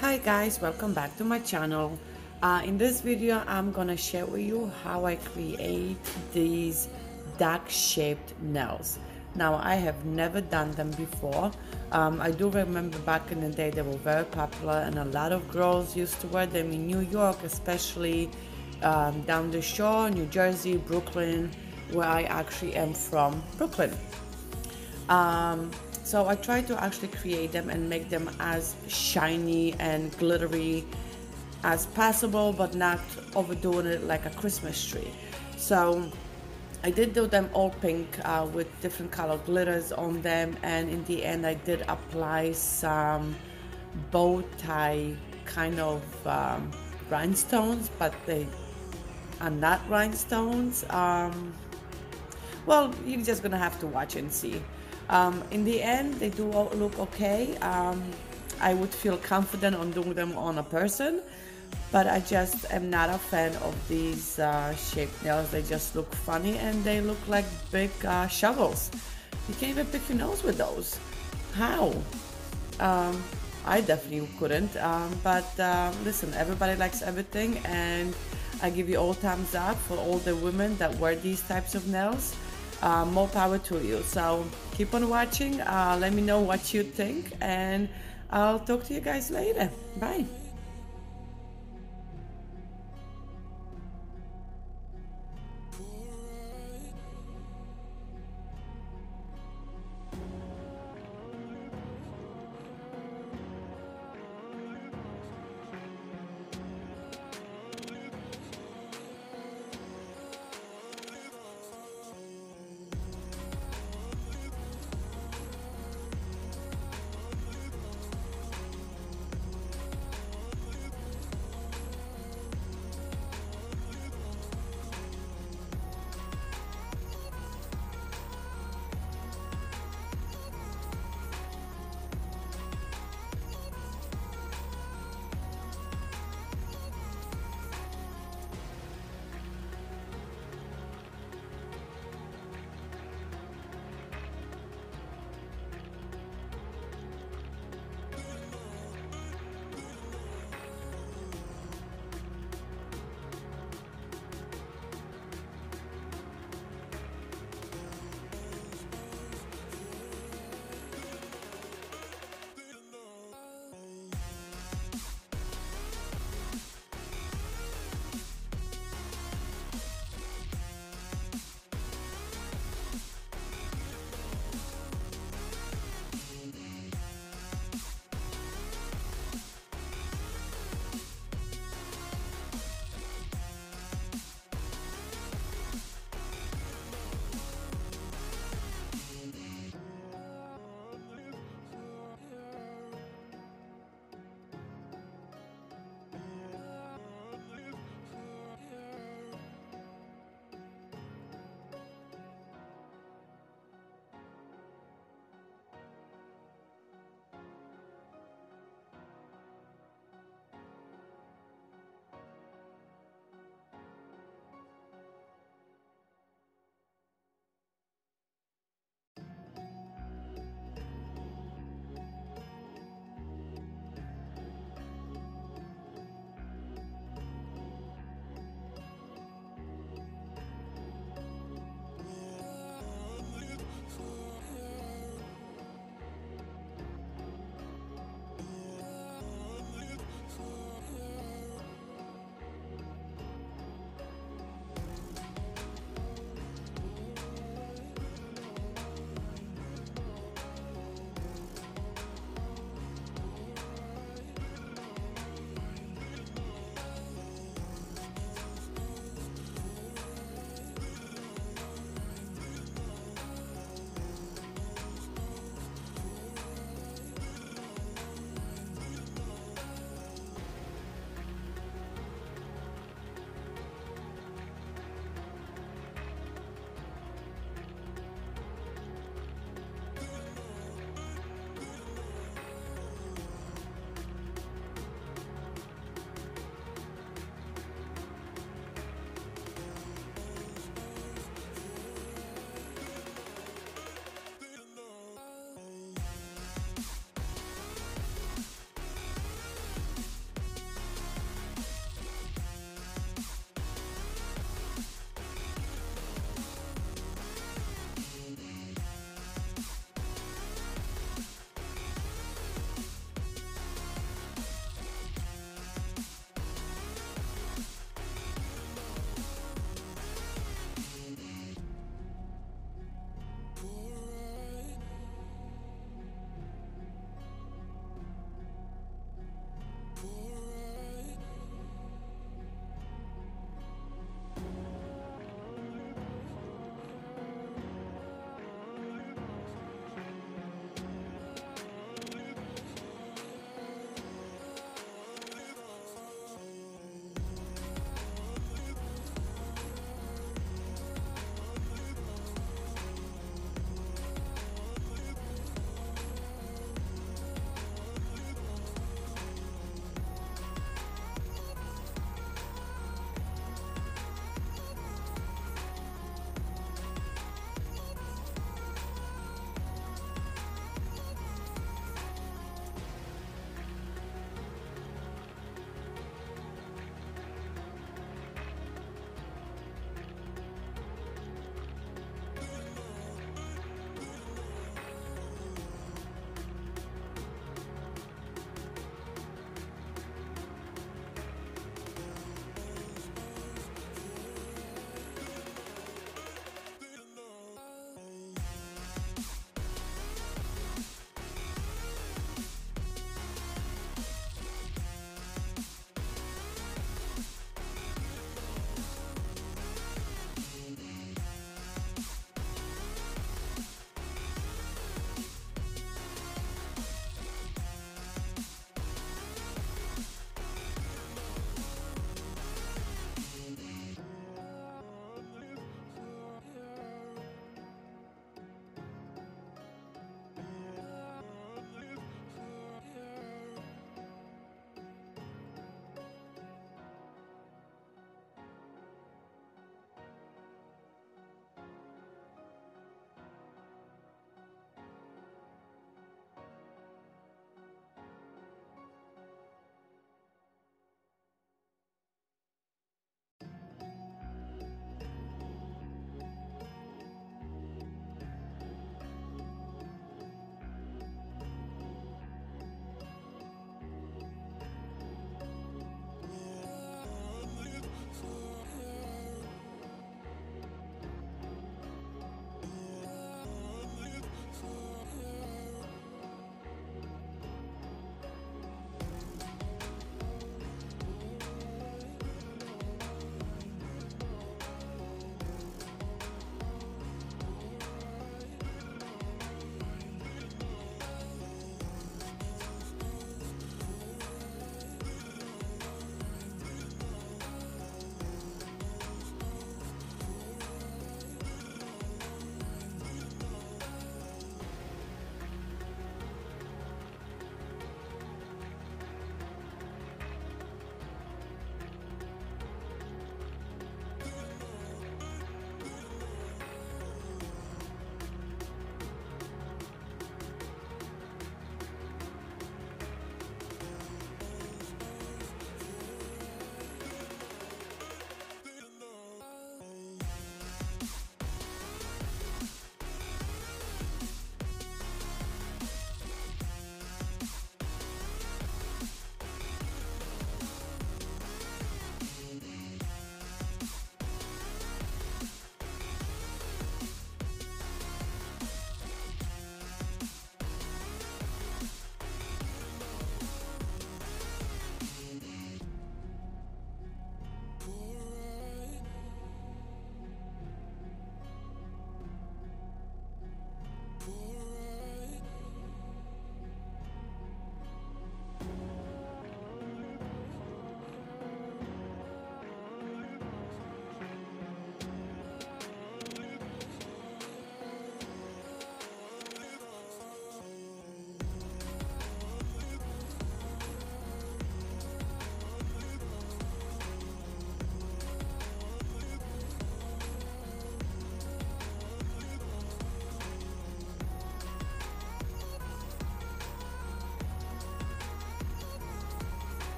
Hi guys, welcome back to my channel. In this video I'm gonna share with you how I create these duck shaped nails. Now I have never done them before. I do remember back in the day they were very popular and a lot of girls used to wear them in New York, especially down the shore, New Jersey, Brooklyn, where I actually am from, Brooklyn. So I try to actually create them and make them as shiny and glittery as possible, but not overdoing it like a Christmas tree. So I did do them all pink with different color glitters on them, and in the end I did apply some bow tie kind of rhinestones, but they are not rhinestones. Well, you're just gonna have to watch and see. In the end, they do all look okay. I would feel confident on doing them on a person, but I just am not a fan of these shaped nails. They just look funny and they look like big shovels. You can't even pick your nose with those. How? I definitely couldn't. But listen, everybody likes everything, and I give you all thumbs up for all the women that wear these types of nails. More power to you. So keep on watching. Let me know what you think, and I'll talk to you guys later. Bye.